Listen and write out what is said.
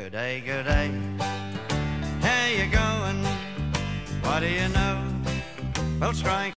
Good day, good day. How you going? What do you know? Well, strike